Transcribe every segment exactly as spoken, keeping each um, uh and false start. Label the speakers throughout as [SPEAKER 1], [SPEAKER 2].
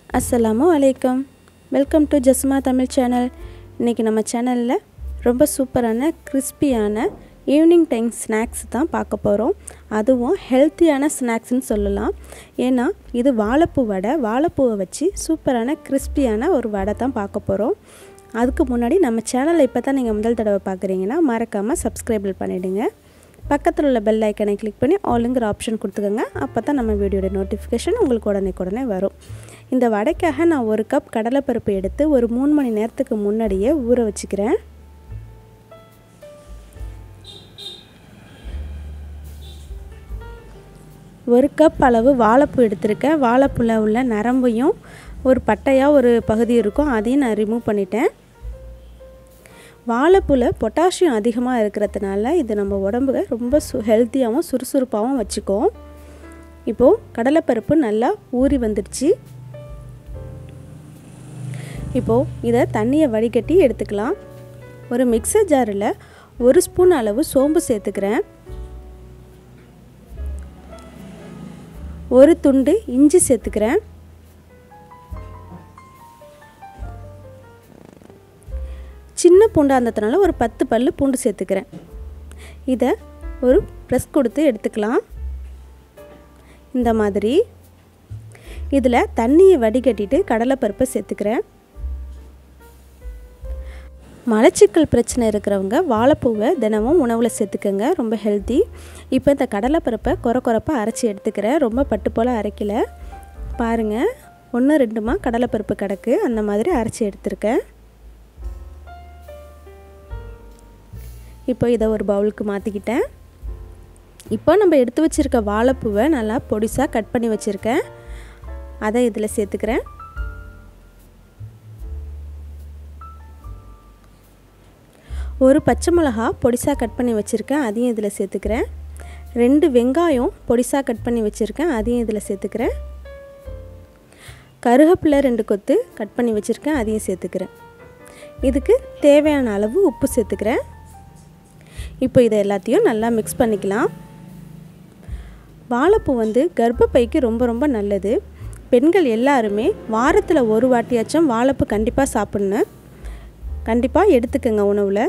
[SPEAKER 1] அஸ்ஸலாமு அலைக்கும். Welcome to Jasma Tamil channel. இன்றைக்கி நம்ம சேனலில் ரொம்ப சூப்பரான கிறிஸ்பியான ஈவினிங் டைம் ஸ்நாக்ஸ் தான் பார்க்க போகிறோம். அதுவும் ஹெல்த்தியான ஸ்நாக்ஸ்ன்னு சொல்லலாம். ஏன்னா இது வாழைப்பூ வடை. வாழைப்பூவை வச்சு சூப்பரான கிறிஸ்பியான ஒரு வடை தான் பார்க்க போகிறோம். அதுக்கு முன்னாடி நம்ம சேனலை இப்போ தான் நீங்கள் முதல் தடவை பார்க்குறீங்கன்னா மறக்காமல் சப்ஸ்கிரைபிள் பண்ணிவிடுங்க. பக்கத்தில் உள்ள பெல் ஐக்கனை கிளிக் பண்ணி ஆளுங்கிற ஆப்ஷன் கொடுத்துக்கோங்க. அப்போ தான் நம்ம வீடியோட நோட்டிஃபிகேஷன் உங்களுக்கு உடனே உடனே வரும். இந்த வடைக்காக நான் ஒரு கப் கடலைப்பருப்பு எடுத்து ஒரு மூணு மணி நேரத்துக்கு முன்னாடியே ஊற வச்சுக்கிறேன். ஒரு கப் அளவு வாழைப்பூ எடுத்திருக்கேன். வாழைப்பூவில் உள்ள நரம்பையும் ஒரு பட்டையாக ஒரு பகுதி இருக்கும், அதையும் நான் ரிமூவ் பண்ணிட்டேன். வாழைப்பூவில் பொட்டாசியம் அதிகமாக இருக்கிறதுனால இது நம்ம உடம்புக்கு ரொம்ப சு ஹெல்த்தியாகவும் சுறுசுறுப்பாகவும் வச்சுக்கும். இப்போது கடலைப்பருப்பு நல்லா ஊறி வந்துடுச்சு. இப்போது இதை தண்ணியை வடிகட்டி எடுத்துக்கலாம். ஒரு மிக்சர் ஜாரில் ஒரு ஸ்பூன் அளவு சோம்பு சேர்த்துக்கிறேன். ஒரு துண்டு இஞ்சி சேர்த்துக்கிறேன். சின்ன பூண்டாக இருந்ததுனால ஒரு பத்து பல்லு பூண்டு சேர்த்துக்கிறேன். இதை ஒரு ப்ரெஸ் கொடுத்து எடுத்துக்கலாம். இந்த மாதிரி இதில் தண்ணியை வடிகட்டிட்டு கடலைப்பருப்பை சேர்த்துக்கிறேன். மலச்சிக்கல் பிரச்சனை இருக்கிறவங்க வாழைப்பூவை தினமும் உணவில் சேர்த்துக்கங்க, ரொம்ப ஹெல்த்தி. இப்போ இந்த கடலைப்பருப்பை குறை குறைப்பாக அரைச்சி எடுத்துக்கிறேன். ரொம்ப பட்டு போல் அரைக்கல. பாருங்கள், ஒன்று ரெண்டுமா கடலைப்பருப்பு கிடக்கு, அந்த மாதிரி அரைச்சி எடுத்துருக்கேன். இப்போ இதை ஒரு பவுலுக்கு மாற்றிக்கிட்டேன். இப்போ நம்ம எடுத்து வச்சுருக்க வாழைப்பூவை நல்லா பொடிசாக கட் பண்ணி வச்சுருக்கேன், அதை இதில் சேர்த்துக்கிறேன். ஒரு பச்சை மிளகா பொடிசாக கட் பண்ணி வச்சுருக்கேன், அதையும் இதில் சேர்த்துக்கிறேன். ரெண்டு வெங்காயம் பொடிசாக கட் பண்ணி வச்சுருக்கேன், அதையும் இதில் சேர்த்துக்கிறேன். கருவேப்பிலை ரெண்டு கொத்து கட் பண்ணி வச்சுருக்கேன், அதையும் சேர்த்துக்கிறேன். இதுக்கு தேவையான அளவு உப்பு சேர்த்துக்கிறேன். இப்போ இதை எல்லாத்தையும் நல்லா மிக்ஸ் பண்ணிக்கலாம். வாழைப்பூ வந்து கர்ப்பப்பைக்கு ரொம்ப ரொம்ப நல்லது. பெண்கள் எல்லாருமே வாரத்தில் ஒரு வாட்டியாச்சும் வாழைப்பூ கண்டிப்பாக சாப்பிட்ணும். கண்டிப்பாக எடுத்துக்கங்க உணவில்.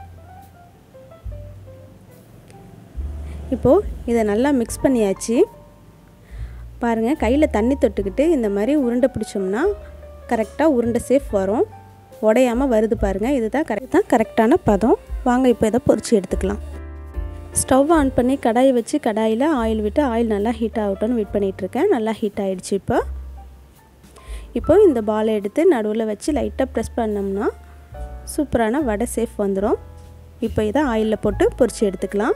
[SPEAKER 1] இப்போது இதை நல்லா மிக்ஸ் பண்ணியாச்சு. பாருங்கள், கையில் தண்ணி தொட்டுக்கிட்டு இந்த மாதிரி உருண்டை பிடிச்சோம்னா கரெக்டாக உருண்டை சேஃப் வரும், உடையாமல் வருது. பாருங்கள், இதுதான் கரெக்ட் தான் கரெக்டான பதம். வாங்க இப்போ இதை பொரிச்சு எடுத்துக்கலாம். ஸ்டவ் ஆன் பண்ணி கடாயை வச்சு கடாயில் ஆயில் விட்டு ஆயில் நல்லா ஹீட் ஆகட்டும்னு வெயிட் பண்ணிகிட்ருக்கேன். நல்லா ஹீட் ஆகிடுச்சு. இப்போ இப்போ இந்த பாலை எடுத்து நடுவில் வச்சு லைட்டாக ப்ரெஸ் பண்ணோம்னா சூப்பரான வடை சேஃப் வந்துடும். இப்போ இதை ஆயிலில் போட்டு பொரிச்சு எடுத்துக்கலாம்.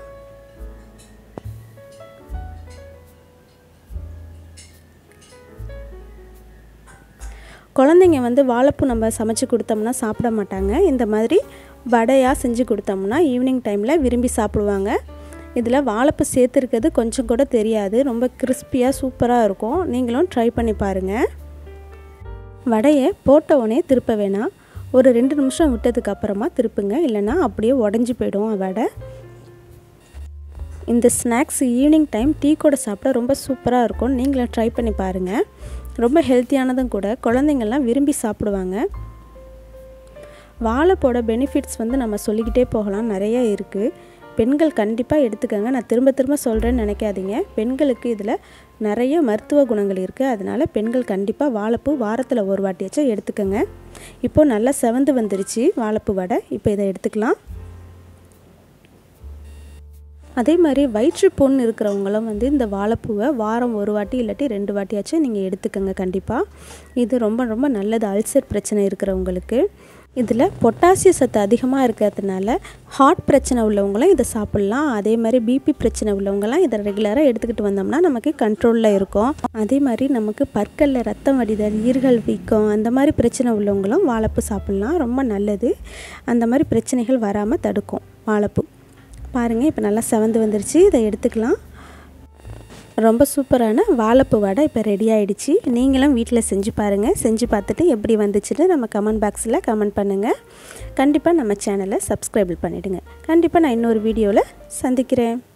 [SPEAKER 1] குழந்தைங்க வந்து வாழைப்பூ நம்ம சமைச்சு கொடுத்தோம்னா சாப்பிட மாட்டாங்க. இந்த மாதிரி வடையாக செஞ்சு கொடுத்தோம்னா ஈவினிங் டைமில் விரும்பி சாப்பிடுவாங்க. இதில் வாழைப்பூ சேர்த்துருக்கிறது கொஞ்சம் கூட தெரியாது, ரொம்ப கிறிஸ்பியாக சூப்பராக இருக்கும். நீங்களும் ட்ரை பண்ணி பாருங்கள். வடையை போட்ட உடனே திருப்ப வேணாம், ஒரு ரெண்டு நிமிஷம் விட்டதுக்கு அப்புறமா திருப்புங்க, இல்லைன்னா அப்படியே உடஞ்சி போயிடும் வடை. இந்த ஸ்நாக்ஸ் ஈவினிங் டைம் டீ கூட சாப்பிட ரொம்ப சூப்பராக இருக்கும். நீங்களும் ட்ரை பண்ணி பாருங்கள். ரொம்ப ஹெல்த்தியானதும் கூட, குழந்தைங்கள்லாம் விரும்பி சாப்பிடுவாங்க. வாழைப்பூவோட பெனிஃபிட்ஸ் வந்து நம்ம சொல்லிக்கிட்டே போகலாம், நிறைய இருக்குது. பெண்கள் கண்டிப்பாக எடுத்துக்கோங்க. நான் திரும்ப திரும்ப சொல்கிறேன்னு நினைக்காதீங்க. பெண்களுக்கு இதில் நிறைய மருத்துவ குணங்கள் இருக்குது. அதனால் பெண்கள் கண்டிப்பாக வாழைப்பூ வாரத்தில் ஒரு வாட்டியாச்சும் எடுத்துக்கோங்க. இப்போது நல்லா செவந்து வந்துருச்சு வாழைப்பூ வடை. இப்போ இதை எடுத்துக்கலாம். அதே மாதிரி வயிற்றுப்புண் இருக்கிறவங்களும் வந்து இந்த வாழைப்பூவை வாரம் ஒரு வாட்டி இல்லாட்டி ரெண்டு வாட்டியாச்சும் நீங்கள் எடுத்துக்கோங்க கண்டிப்பாக. இது ரொம்ப ரொம்ப நல்லது அல்சர் பிரச்சனை இருக்கிறவங்களுக்கு. இதில் பொட்டாசிய சத்து அதிகமாக இருக்கிறதுனால ஹார்ட் பிரச்சனை உள்ளவங்களும் இதை சாப்பிட்லாம். அதே மாதிரி பிபி பிரச்சனை உள்ளவங்களாம் இதை ரெகுலராக எடுத்துக்கிட்டு வந்தோம்னா நமக்கு கண்ட்ரோலில் இருக்கும். அதே மாதிரி நமக்கு பற்களில் ரத்தம் வடிதல், ஈறுகள் வீக்கம், அந்த மாதிரி பிரச்சனை உள்ளவங்களும் வாழைப்பூ சாப்பிட்லாம், ரொம்ப நல்லது. அந்த மாதிரி பிரச்சனைகள் வராமல் தடுக்கும் வாழைப்பூ. பாருங்கள், இப்போ நல்லா செவந்து வந்துருச்சு. இதை எடுத்துக்கலாம். ரொம்ப சூப்பரான வாழைப்பூ வடை இப்போ ரெடி ஆகிடுச்சு. நீங்களும் வீட்டில் செஞ்சு பாருங்கள். செஞ்சு பார்த்துட்டு எப்படி வந்துச்சுன்னு நம்ம கமெண்ட் பாக்ஸில் கமெண்ட் பண்ணுங்கள். கண்டிப்பாக நம்ம சேனலை சப்ஸ்கிரைப் பண்ணிவிடுங்க. கண்டிப்பாக நான் இன்னொரு வீடியோவில் சந்திக்கிறேன்.